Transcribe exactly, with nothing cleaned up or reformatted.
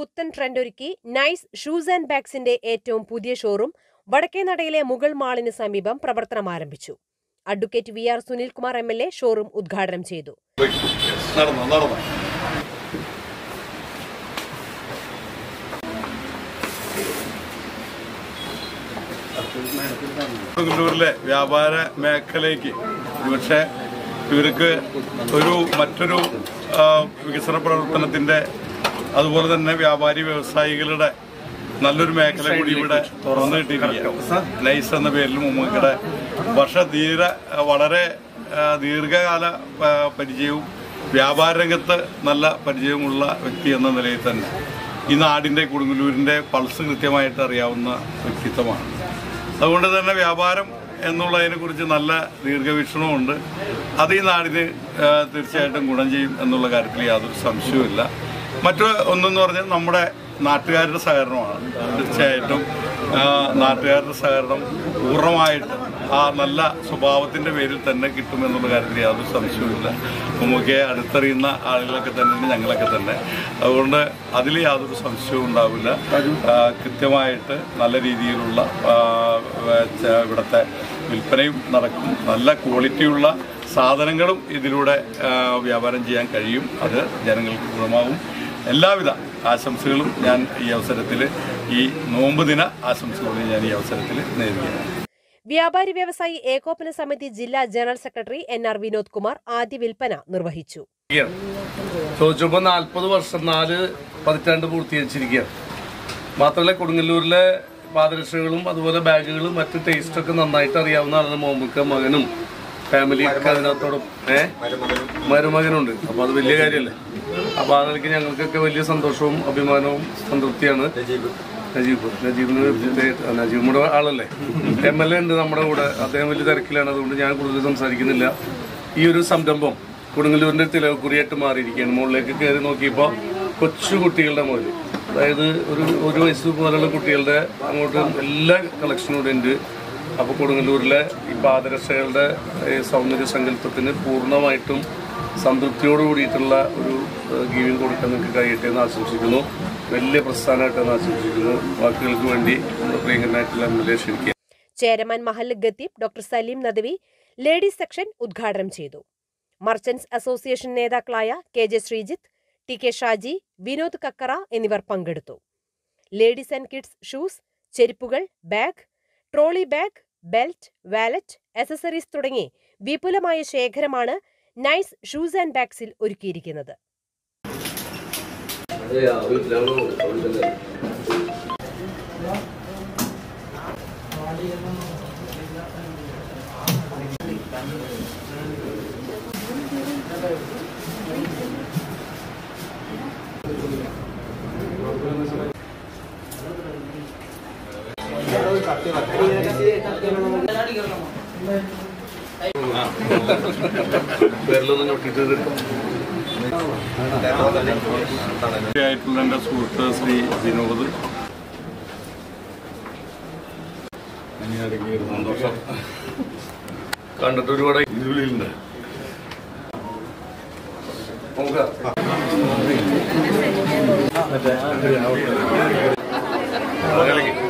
പുത്തൻ ട്രെൻഡൊരുക്കി nice shoes and ബാഗ്സിന്റെ ഏറ്റവും പുതിയ ഷോറൂം വടക്കേനടയിലെ മുഗൾ മാളിന് സമീപം പ്രവർത്തനം ആരംഭിച്ചു. Advocate V R Sunilkumar M L A showroom ഉദ്ഘാടനം ചെയ്തു. കൊടുങ്ങല്ലൂരിലെ വ്യാപാര മേഖലയ്ക്ക് പക്ഷേ ഇവർക്ക് ഒരു മറ്റൊരു വികസന പ്രവർത്തനത്തിന്റെ അതുപോലെ തന്നെ വ്യാപാരി വ്യവസായികളുടെ നല്ലൊരു മേഖല കൂടി ഇവിടെ തുറന്നു കിട്ടിയിരിക്കുകയാണ്. നൈസ് എന്ന പേരിൽ മുമ്പുടെ വർഷ ദീർഘ വളരെ ദീർഘകാല പരിചയവും വ്യാപാര രംഗത്ത് നല്ല പരിചയമുള്ള വ്യക്തി എന്ന നിലയിൽ തന്നെ ഈ നാടിന്റെ കൊടുങ്ങല്ലൂരിന്റെ പൾസ് കൃത്യമായിട്ട് അറിയാവുന്ന വ്യക്തിത്വമാണ്. അതുകൊണ്ട് തന്നെ വ്യാപാരം എന്നുള്ളതിനെ കുറിച്ച് നല്ല ദീർഘവീക്ഷണമുണ്ട്. അത് ഈ നാടിന് തീർച്ചയായിട്ടും ഗുണം ചെയ്യും എന്നുള്ള കാര്യത്തിൽ യാതൊരു സംശയവുമില്ല. മറ്റു ഒന്നെന്ന് പറഞ്ഞാൽ നമ്മുടെ നാട്ടുകാരുടെ സഹകരണമാണ്. തീർച്ചയായിട്ടും നാട്ടുകാരുടെ സഹകരണം പൂർണ്ണമായിട്ട് ആ നല്ല സ്വഭാവത്തിന്റെ പേരിൽ തന്നെ കിട്ടുമെന്നുള്ള കാര്യത്തിൽ യാതൊരു സംശയവുമില്ല. നമുക്ക് അടുത്തറിയുന്ന ആളുകളൊക്കെ തന്നെ ഞങ്ങളൊക്കെ തന്നെ, അതുകൊണ്ട് അതിൽ യാതൊരു സംശയവും ഉണ്ടാവില്ല. കൃത്യമായിട്ട് നല്ല രീതിയിലുള്ള ഇവിടുത്തെ വിൽപ്പനയും നടക്കും. നല്ല ക്വാളിറ്റിയുള്ള സാധനങ്ങളും ഇതിലൂടെ വ്യാപാരം ചെയ്യാൻ കഴിയും. അത് ജനങ്ങൾക്ക് ഗുണമാവും. എല്ലാവിധ ആശംസകളും ഞാൻ ഈ അവസരത്തിൽ ഈ നോമ്പ് ദിന ആശംസകളും ഞാൻ ഈ അവസരത്തിൽ നേരുകയാണ്. വ്യാപാരി വ്യവസായി ഏകോപന സമിതി ജില്ലാ general secretary N R Vinod Kumar ആദ്യ വിൽപ്പന നിർവഹിച്ചു. ചോദിച്ചപ്പോൾ നാൽപ്പത് വർഷം നാല് പതിറ്റാണ്ട് പൂർത്തീകരിച്ചിരിക്കുകയാണ്. മാത്രമല്ല കൊടുങ്ങല്ലൂരിലെ പാദരക്ഷകളും അതുപോലെ ബാഗുകളും മറ്റു ടേസ്റ്റൊക്കെ നന്നായിട്ട് അറിയാവുന്ന ആളാണ് മോമുക്ക മകനും ഫാമിലിയൊക്കെ അതിനകത്തോടും ഏഹ് മരുമകനുണ്ട്. അപ്പോൾ അത് വലിയ കാര്യമല്ലേ. അപ്പോൾ ആ നിലയ്ക്ക് ഞങ്ങൾക്കൊക്കെ വലിയ സന്തോഷവും അഭിമാനവും സംതൃപ്തിയാണ്. നജീബ് നജീബിന് നജീബ് കൂടെ ആളല്ലേ, എം എൽ എ ഉണ്ട് നമ്മുടെ കൂടെ. അദ്ദേഹം വലിയ തിരക്കിലാണ്, അതുകൊണ്ട് ഞാൻ കൂടുതൽ സംസാരിക്കുന്നില്ല. ഈ ഒരു സംരംഭം കൊടുങ്ങല്ലൂരിന്റെ തിലകുറിയായിട്ട് മാറിയിരിക്കുകയാണ്. മുകളിലേക്ക് കയറി നോക്കിയപ്പോൾ കൊച്ചു കുട്ടികളുടെ മുതൽ, അതായത് ഒരു ഒരു വയസ്സ് പോലുള്ള കുട്ടികളുടെ അങ്ങോട്ട് എല്ലാ കളക്ഷനും ഇവിടെ ഉണ്ട്. അപ്പോൾ കൊടുങ്ങല്ലൂരിലെ ഈ പാദരക്ഷകളുടെ സൗന്ദര്യ സങ്കല്പത്തിന് പൂർണ്ണമായിട്ടും സംതൃപ്തിയോട് കൂടിയിട്ടുള്ള ഒരു ഗീവിങ് കൊടുക്കാൻ നിങ്ങൾക്ക് കഴിയട്ടെ എന്ന് ആശംസിക്കുന്നു. വലിയ പ്രസ്ഥാനമായിട്ടെന്ന് ആശംസിക്കുന്നു. വാക്കുകൾക്ക് വേണ്ടി നമ്മുടെ പ്രിയങ്കരനായിട്ടുള്ള എം എൽ എ ക്ഷണിക്കുക. ചെയർമാൻ മഹല്ല് ഖത്തീബ് doctor Saleem Nadvi ladies section ഉദ്ഘാടനം ചെയ്തു. മർച്ചന്റ്സ് അസോസിയേഷൻ നേതാക്കളായ K J Sreejith, T K Shaji, Vinod Kakkara എന്നിവർ പങ്കെടുത്തു. ലേഡീസ് ആൻഡ് കിഡ്സ് ഷൂസ്, ചെരുപ്പുകൾ, bag, trolley bag, belt, wallet, accessories തുടങ്ങി വിപുലമായ ശേഖരമാണ് നൈസ് ഷൂസ് ആൻഡ് ബാഗ്സിൽ ഒരുക്കിയിരിക്കുന്നത്. ആയിട്ടുള്ള എൻ്റെ സുഹൃത്ത് ശ്രീ വിനോദ്, സന്തോഷം കണ്ടിട്ട് ഒരുപാട് ഇതിലുള്ളിലുണ്ട്. നമുക്ക്